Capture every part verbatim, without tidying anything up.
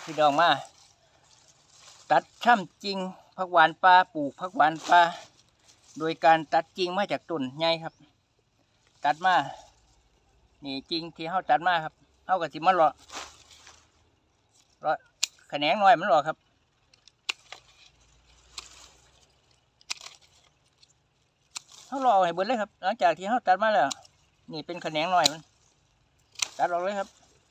พี่น้องมาตัดช่ำจริงผักหวานปลาปลูกผักหวานปลาโดยการตัดจริงมาจากต้นใหญ่ครับตัดมานี่จริงที่เขาตัดมาครับเขากับสิมันหล่อหล่อแขนงน้อยมันหล่อครับเขาหล่อให้เบิดเลยครับหลังจากที่เขาตัดมาแล้วนี่เป็นแขนงน้อยมันตัดออกเลยครับ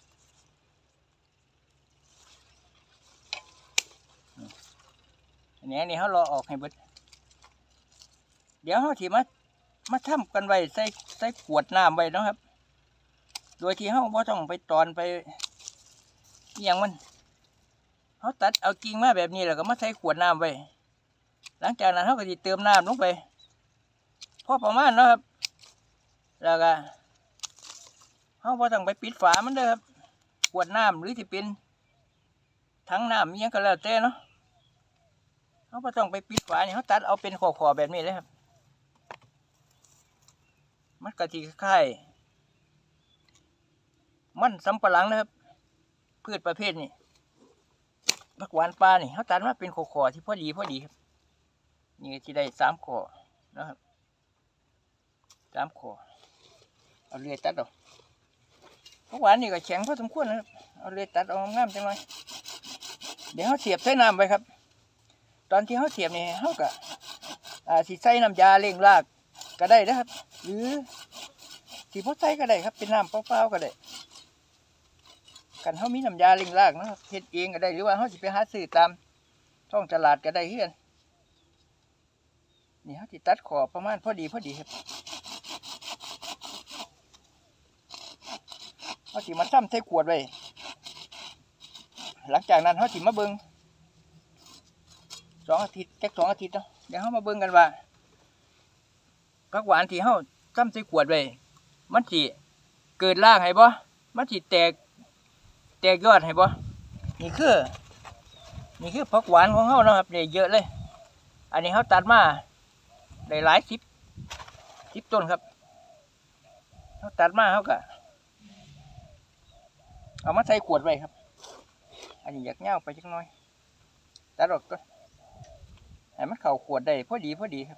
แขนงนี่เขาหล่อออกให้เบิดเดี๋ยวเขาถีมามาทำกันไว้ใส่ใส่ขวดน้ำไว้นะครับโดยที่เขาไม่ต้องไปตอนไปอย่างมันเขาตัดเอากิ่งมาแบบนี้แล้วก็มาใส่ขวดน้ำไว้หลังจากนั้นเขาก็จะเติมน้ำลงไปพอประมาณนะครับแล้วก็เขาไม่ต้องไปปิดฝามันเลยครับขวดน้ำหรือที่เป็นถังน้ำยังก็แล้วแต่เนาะเขาไม่ต้องไปปิดฝาเนี่ยเขาตัดเอาเป็นขอๆแบบนี้เลยครับมันกะทิคล้ายมันสำปะหลังนะครับพืชประเภทนี้ผักหวานปลานี่เขาตัดมาเป็นขอๆที่พอดีพอดีครับนี่ที่ได้สามขอนะครับสามขอเอาเลื่อยตัดออกผักหวานนี่ก็แข็งพอสมควรนะครับเอาเลื่อยตัดเอางามจังเลยเดี๋ยวเขาเสียบใส่น้ำไปครับตอนที่เขาเสียบนี่เขาก็สีใส่น้ำยาเล่งรากก็ได้นะครับหรือสีพอใส่ก็ได้ครับเป็นน้ำเปล่าๆก็ได้กันเขามีน้ำยาเล่งรากนะครับเฮ็ดเองก็ได้หรือว่าเขาจะไปหาซื้อตามท้องตลาดก็ได้เฮือนนี่เขาจะตัดขอบประมาณพอดีพอดีครับเขาจะมาซ้ำใส่ขวดไว้หลังจากนั้นเขาจะมาเบิ้งสองอาทิตย์แค่สองอาทิตย์เนาะเดี๋ยวเขามาเบิ้งกันว่าผักหวานที่เขาซ้ำใส่ขวดไว้มันสิเกิดรากให้บ่มันสิแตกแตกยอดให้บ่นี่คือนี่คือผักหวานของเขานะครับเนี่ยเยอะเลยอันนี้เขาตัดมาได้หลายสิบสิบต้นครับเขาตัดมาเขาก็เอามาใส่ขวดไว้ครับอันนี้อยากเงาไปจักหน่อยตัดออกก็ให้มันเข้าขวดได้พอดีพอดีครับ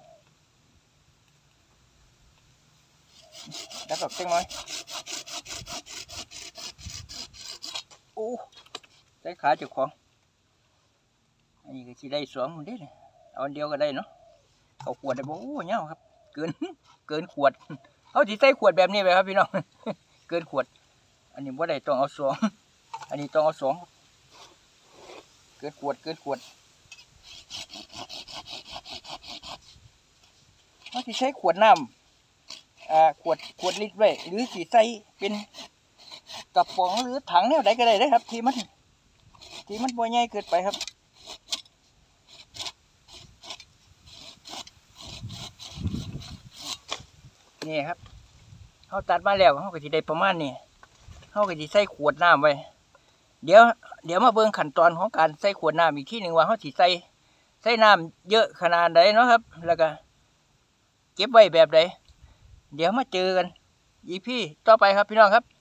ตัดออกจักหน่อยโอ้ใส่ขาเจ้าของอันนี้ก็สิได้สองคนเด้เลยเอาอันเดียวก็ได้เนาะเข้าขวดได้บ่โอ้เงาครับเกินเกินขวดเขาสิใส่ขวดแบบนี้ไปครับพี่น้องเกินขวดอันนี้บ่ได้ต้องเอาสองอันนี้ต้องเอาสองเกินขวดเกินขวดเขาสิใช้ขวดน้ำอ่าขวดขวดลิตรไว้หรือสิใส่เป็นกระป๋องหรือถังแนวใดก็ได้เลยครับที่มันที่มันบ่ใหญ่เกินไปครับนี่ครับเขาตัดมาแล้วเขาก็จะได้ประมาณนี้เขาก็จะใส่ขวดน้ำไว้เดี๋ยวเดี๋ยวมาเบิ่งขั้นตอนของการใส่ขวดน้ำอีกที่หนึ่งว่าเขาจะใส่ใส่น้ำเยอะขนาดไหนเนาะครับแล้วก็เก็บไว้แบบไหนเดี๋ยวมาเจอกันอีพีต่อไปครับพี่น้องครับ